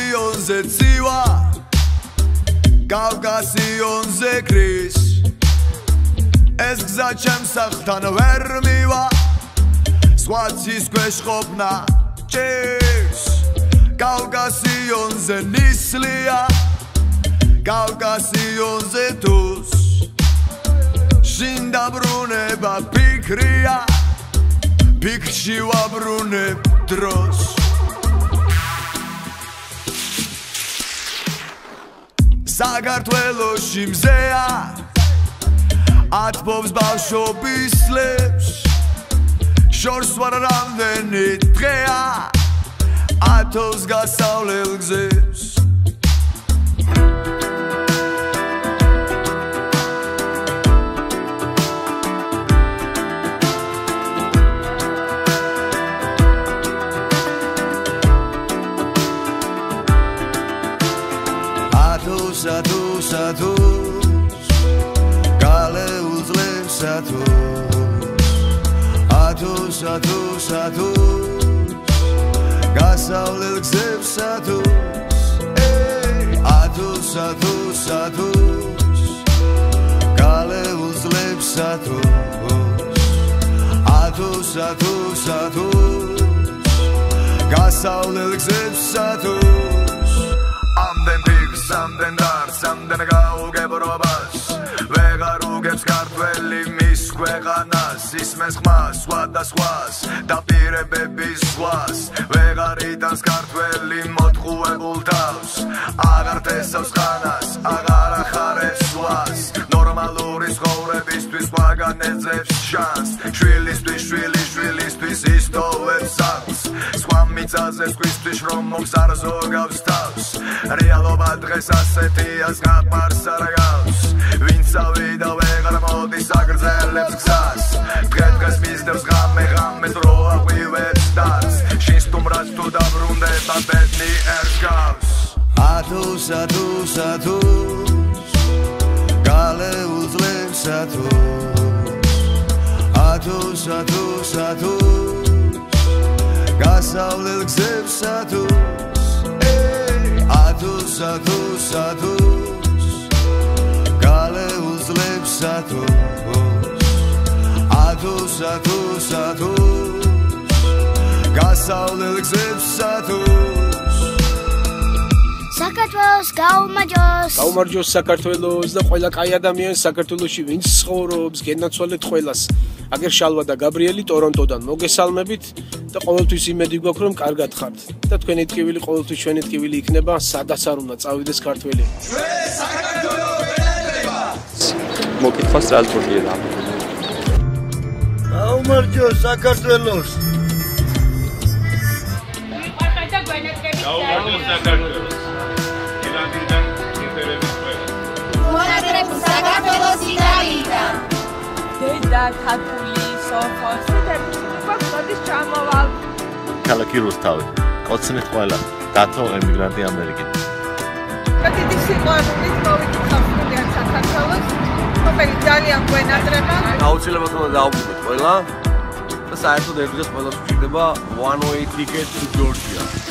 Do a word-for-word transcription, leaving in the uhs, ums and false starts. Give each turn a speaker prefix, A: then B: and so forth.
A: კავკასიონზე ცივა კავკასიონზე კრის ეს გზა ჩემს სახლთან ვერ მივა სხვა ცის ქვეშ ყოფნა ჭირს კავკასიონზე ნისლია კავკასიონზე თუს შინ დაბრუნება ფიქრია ფიქრში ვაბრუნებ დროს საქართველოში მზეა ათბობს ბავშვობის ლებს შორს ვარ რამდენი დღეა ათოს გასავლელ გზებს ათოს ათოს ათოს გალეულ წლებს ათოს ათოს ათოს ათოს გასავლელ გზებს ათოს ათოს ათოს ათოს გალეულ წლებს ათოს ათოს ათოს ათოს გასავლელ გზებს ათოს ამდენ ფიქრს ამდენ დარს ამდენ გაუგებრობას ვეღარ უგებს ქართველი მის ქვეყანას ისმენს ხმას სხვადასხვას დაპირებების ზღვას ვეღარ იტანს ქართველი მოთხოვებულ თავს აღარ თესავს ხანას აღარ ახარებს ზღვას ნორმალური ცხოვრებისთვის სხვაგან ეძებს შანსს შვილისთვის შვილი შვილისთვის ისტოვებს აქვს სხვა მიწაზე სხვისთვის რომ მომსარზო გავს თავს რეალობა დღეს ასეთია ზღაპარს არ გავს ვინც ავიდა ვეღარ მოდის აგრძელებს გზას დღე-დღეს მისდევს ღამე ღამეს რო აღვივებს დარს შინ სტუმრად თუ დაბრუნდება ბედნი ერს გავს ათოს ათოს ათოს გალეულ წლებს ათოს ათოს ათოს ათოს გასავლელ გზებს ათოს ათოს ათოს ათოს გალეულ წლებს ათოს ათოს ათოს ათოს გასავლელ გზებს ათოს
B: საქართველოს გაუმარჯოს
C: გაუმარჯოს საქართველოს და ყველა კაი ადამიანს საქართველოში ვინც ცხოვრობს გენაცვალეთ ყველას აგერ შალვა და გაბრიელი ტორონტოდან მოგესალმებით და ყოველთვის იმედი გვაქვს რომ კარგად ხართ და თქვენი ტკივილი ყოველთვის ჩვენი ტკივილი იქნება სადაც არ უნდა წავიდეს ქართველი
A: ჩვენ საქართველოს ვენატრება
D: მოკითხავს სტრასბურგში და
A: გაუმარჯოს საქართველოს
E: გაუმარჯოს საქართველოს ილანდიდან ინტერების ყველა
B: მონატრებს საქართველოს იტალიიდან
F: დედა ქართული სოფოს ფოტოს ჩამოვალ
D: ქალაქი რუსთავი კოცნით ყველა დათო ემიგრანტი ამერიკიდან
F: დიდი სიყვარულით მოვიკითხავ სტუდიან საქართველოს რომელიც ძალიან გვენატრება
G: აუცილებლად უნდა დავუბრუნდეთ ყველა და საერთოდ ერთ დღეს ყველას გვჭირდება one way ticket to Georgia